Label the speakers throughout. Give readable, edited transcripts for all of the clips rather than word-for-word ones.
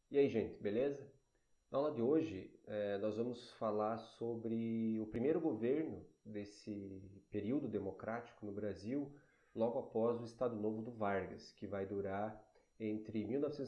Speaker 1: E aí, gente, beleza? Na aula de hoje, nós vamos falar sobre o primeiro governo desse período democrático no Brasil, logo após o Estado Novo do Vargas, que vai durar entre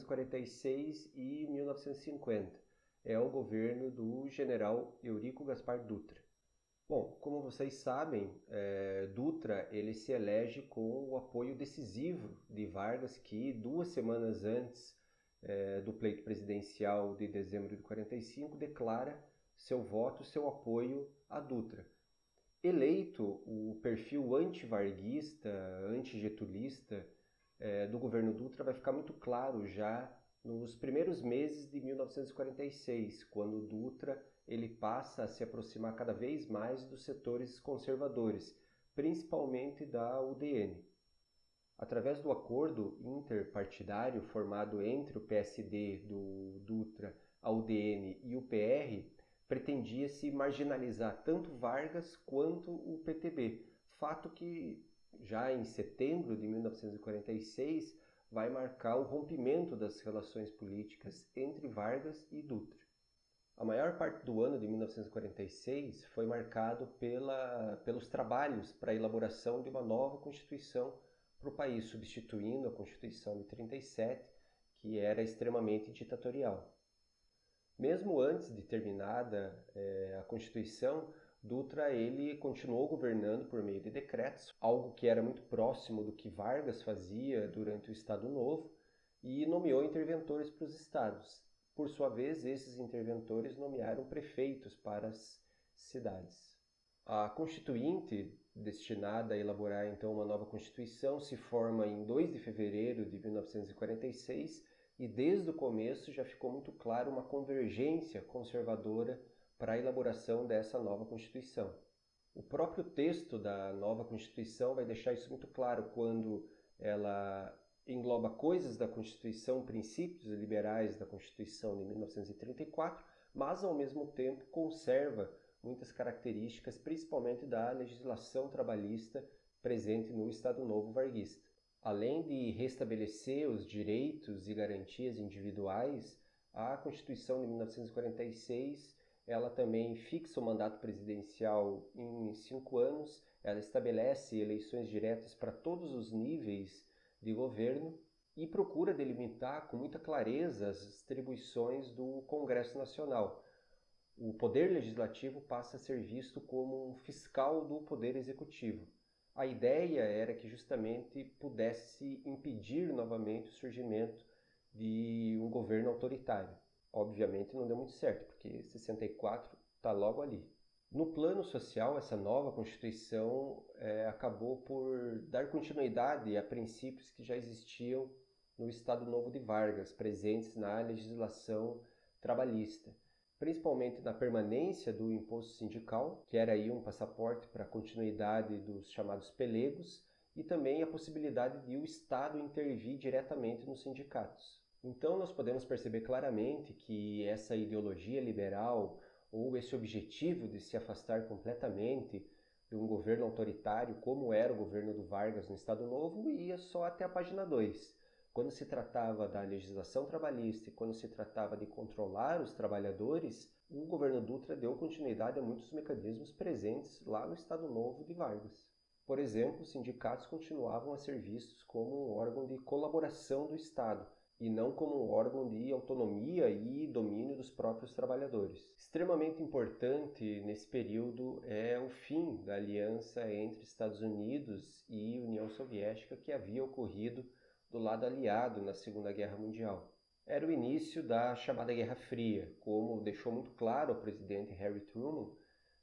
Speaker 1: 1946 e 1950. É o governo do general Eurico Gaspar Dutra. Bom, como vocês sabem, Dutra ele se elege com o apoio decisivo de Vargas, que 2 semanas antes do pleito presidencial de dezembro de 45 declara seu voto, seu apoio a Dutra. Eleito, o perfil anti-varguista, anti-getulista do governo Dutra vai ficar muito claro já nos primeiros meses de 1946, quando Dutra ele passa a se aproximar cada vez mais dos setores conservadores, principalmente da UDN. Através do acordo interpartidário formado entre o PSD do Dutra, a UDN e o PR, pretendia-se marginalizar tanto Vargas quanto o PTB, fato que já em setembro de 1946 vai marcar o rompimento das relações políticas entre Vargas e Dutra. A maior parte do ano de 1946 foi marcado pelos trabalhos para a elaboração de uma nova Constituição para o país, substituindo a Constituição de 37, que era extremamente ditatorial. Mesmo antes de terminada a Constituição, Dutra ele continuou governando por meio de decretos, algo que era muito próximo do que Vargas fazia durante o Estado Novo, e nomeou interventores para os estados. Por sua vez, esses interventores nomearam prefeitos para as cidades. A Constituinte, destinada a elaborar então uma nova Constituição, se forma em 2 de fevereiro de 1946 e desde o começo já ficou muito claro uma convergência conservadora para a elaboração dessa nova Constituição. O próprio texto da nova Constituição vai deixar isso muito claro quando ela engloba coisas da Constituição, princípios liberais da Constituição de 1934, mas ao mesmo tempo conserva muitas características, principalmente da legislação trabalhista presente no Estado Novo varguista. Além de restabelecer os direitos e garantias individuais, a Constituição de 1946 ela também fixa o mandato presidencial em 5 anos, ela estabelece eleições diretas para todos os níveis de governo e procura delimitar com muita clareza as atribuições do Congresso Nacional. O poder legislativo passa a ser visto como um fiscal do poder executivo. A ideia era que justamente pudesse impedir novamente o surgimento de um governo autoritário. Obviamente não deu muito certo, porque 64 está logo ali. No plano social, essa nova Constituição acabou por dar continuidade a princípios que já existiam no Estado Novo de Vargas, presentes na legislação trabalhista, principalmente na permanência do imposto sindical, que era aí um passaporte para a continuidade dos chamados pelegos, e também a possibilidade de o Estado intervir diretamente nos sindicatos. Então nós podemos perceber claramente que essa ideologia liberal ou esse objetivo de se afastar completamente de um governo autoritário, como era o governo do Vargas no Estado Novo, ia só até a página 2. Quando se tratava da legislação trabalhista e quando se tratava de controlar os trabalhadores, o governo Dutra deu continuidade a muitos mecanismos presentes lá no Estado Novo de Vargas. Por exemplo, os sindicatos continuavam a ser vistos como um órgão de colaboração do Estado, e não como um órgão de autonomia e domínio dos próprios trabalhadores. Extremamente importante nesse período é o fim da aliança entre Estados Unidos e União Soviética que havia ocorrido do lado aliado na Segunda Guerra Mundial. Era o início da chamada Guerra Fria, como deixou muito claro o presidente Harry Truman.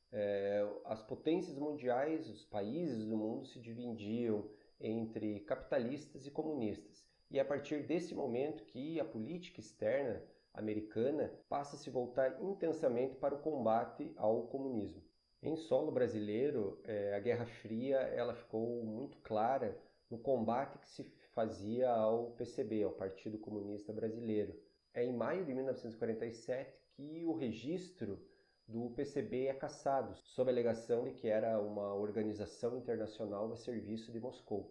Speaker 1: As potências mundiais, os países do mundo se dividiam entre capitalistas e comunistas. E é a partir desse momento que a política externa americana passa a se voltar intensamente para o combate ao comunismo. Em solo brasileiro, a Guerra Fria ela ficou muito clara no combate que se fazia ao PCB, ao Partido Comunista Brasileiro. É em maio de 1947 que o registro do PCB é cassado, sob a alegação de que era uma organização internacional a serviço de Moscou.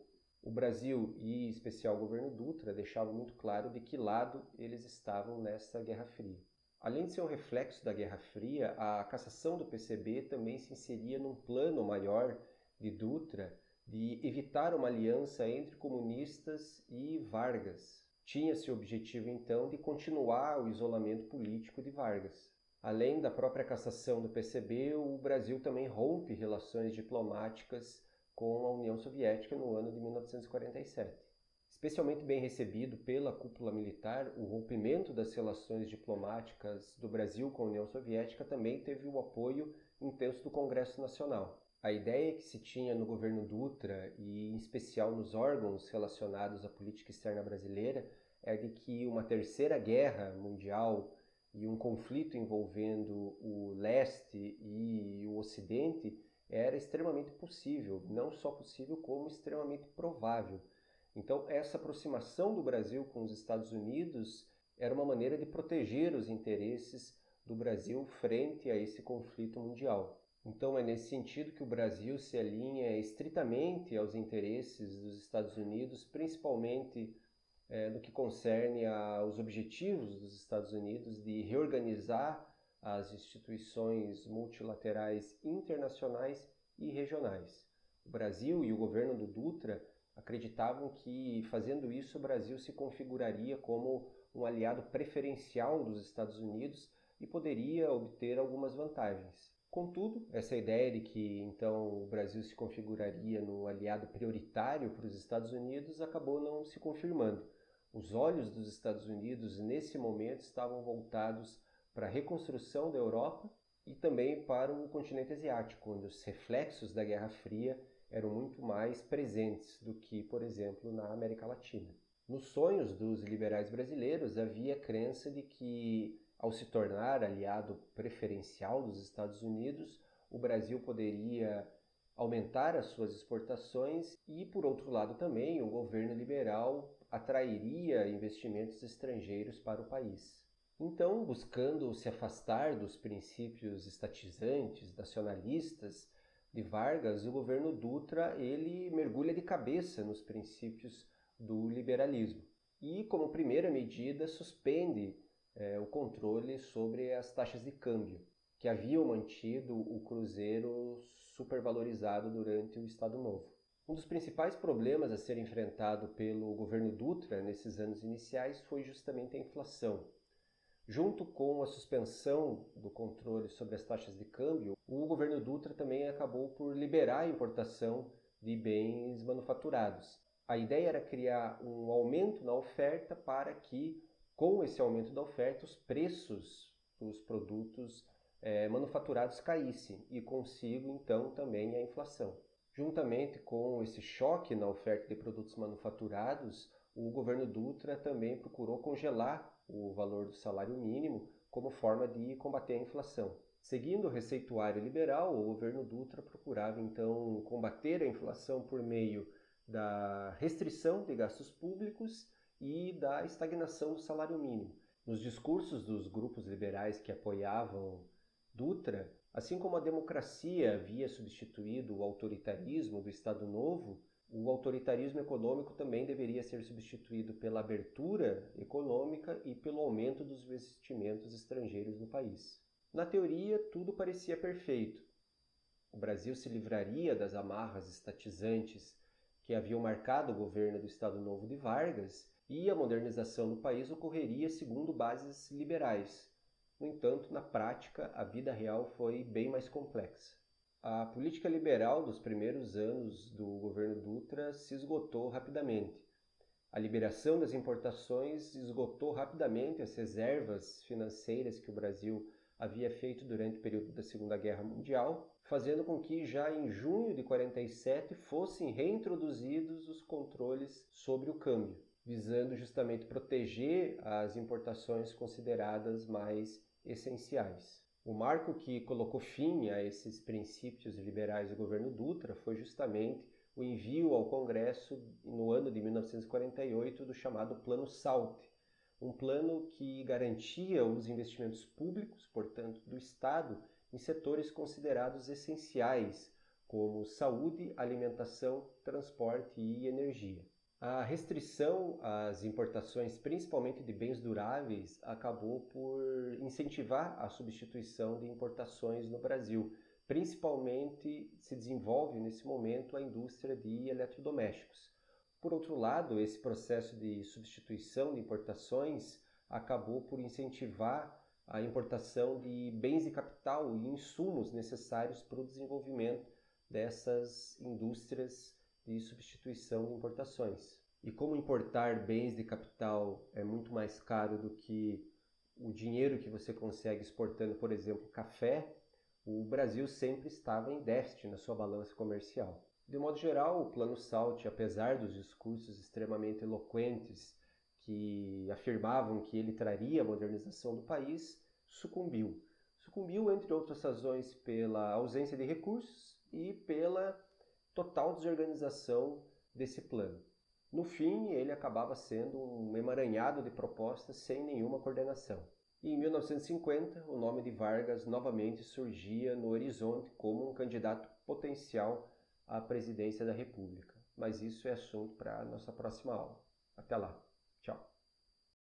Speaker 1: O Brasil e, em especial, o governo Dutra deixavam muito claro de que lado eles estavam nessa Guerra Fria. Além de ser um reflexo da Guerra Fria, a cassação do PCB também se inseria num plano maior de Dutra de evitar uma aliança entre comunistas e Vargas. Tinha-se o objetivo, então, de continuar o isolamento político de Vargas. Além da própria cassação do PCB, o Brasil também rompe relações diplomáticas com a União Soviética no ano de 1947. Especialmente bem recebido pela cúpula militar, o rompimento das relações diplomáticas do Brasil com a União Soviética também teve o apoio intenso do Congresso Nacional. A ideia que se tinha no governo Dutra, e em especial nos órgãos relacionados à política externa brasileira, é de que uma terceira guerra mundial e um conflito envolvendo o leste e o ocidente era extremamente possível, não só possível, como extremamente provável. Então, essa aproximação do Brasil com os Estados Unidos era uma maneira de proteger os interesses do Brasil frente a esse conflito mundial. Então, é nesse sentido que o Brasil se alinha estritamente aos interesses dos Estados Unidos, principalmente no que concerne aos objetivos dos Estados Unidos de reorganizar as instituições multilaterais internacionais e regionais. O Brasil e o governo do Dutra acreditavam que, fazendo isso, o Brasil se configuraria como um aliado preferencial dos Estados Unidos e poderia obter algumas vantagens. Contudo, essa ideia de que então o Brasil se configuraria no aliado prioritário para os Estados Unidos acabou não se confirmando. Os olhos dos Estados Unidos nesse momento estavam voltados para a reconstrução da Europa e também para o continente asiático, onde os reflexos da Guerra Fria eram muito mais presentes do que, por exemplo, na América Latina. Nos sonhos dos liberais brasileiros havia a crença de que, ao se tornar aliado preferencial dos Estados Unidos, o Brasil poderia aumentar as suas exportações e, por outro lado também, o governo liberal atrairia investimentos estrangeiros para o país. Então, buscando se afastar dos princípios estatizantes, nacionalistas de Vargas, o governo Dutra ele mergulha de cabeça nos princípios do liberalismo e, como primeira medida, suspende o controle sobre as taxas de câmbio, que haviam mantido o cruzeiro supervalorizado durante o Estado Novo. Um dos principais problemas a ser enfrentado pelo governo Dutra nesses anos iniciais foi justamente a inflação. Junto com a suspensão do controle sobre as taxas de câmbio, o governo Dutra também acabou por liberar a importação de bens manufaturados. A ideia era criar um aumento na oferta para que, com esse aumento da oferta, os preços dos produtos manufaturados caíssem e consigo, então, também a inflação. Juntamente com esse choque na oferta de produtos manufaturados, o governo Dutra também procurou congelar o valor do salário mínimo como forma de combater a inflação. Seguindo o receituário liberal, o governo Dutra procurava então combater a inflação por meio da restrição de gastos públicos e da estagnação do salário mínimo. Nos discursos dos grupos liberais que apoiavam Dutra, assim como a democracia havia substituído o autoritarismo do Estado Novo, o autoritarismo econômico também deveria ser substituído pela abertura econômica e pelo aumento dos investimentos estrangeiros no país. Na teoria, tudo parecia perfeito. O Brasil se livraria das amarras estatizantes que haviam marcado o governo do Estado Novo de Vargas e a modernização do país ocorreria segundo bases liberais. No entanto, na prática, a vida real foi bem mais complexa. A política liberal dos primeiros anos do governo Dutra se esgotou rapidamente. A liberação das importações esgotou rapidamente as reservas financeiras que o Brasil havia feito durante o período da Segunda Guerra Mundial, fazendo com que já em junho de 1947 fossem reintroduzidos os controles sobre o câmbio, visando justamente proteger as importações consideradas mais essenciais. O marco que colocou fim a esses princípios liberais do governo Dutra foi justamente o envio ao Congresso, no ano de 1948, do chamado Plano SALT, um plano que garantia os investimentos públicos, portanto, do Estado, em setores considerados essenciais, como saúde, alimentação, transporte e energia. A restrição às importações, principalmente de bens duráveis, acabou por incentivar a substituição de importações no Brasil. Principalmente se desenvolve nesse momento a indústria de eletrodomésticos. Por outro lado, esse processo de substituição de importações acabou por incentivar a importação de bens de capital e insumos necessários para o desenvolvimento dessas indústrias de substituição de importações. E como importar bens de capital é muito mais caro do que o dinheiro que você consegue exportando, por exemplo, café, o Brasil sempre estava em déficit na sua balança comercial. De modo geral, o Plano SALT, apesar dos discursos extremamente eloquentes que afirmavam que ele traria a modernização do país, sucumbiu. Sucumbiu, entre outras razões, pela ausência de recursos e pela total desorganização desse plano. No fim, ele acabava sendo um emaranhado de propostas sem nenhuma coordenação. E em 1950, o nome de Vargas novamente surgia no horizonte como um candidato potencial à presidência da República. Mas isso é assunto para a nossa próxima aula. Até lá. Tchau.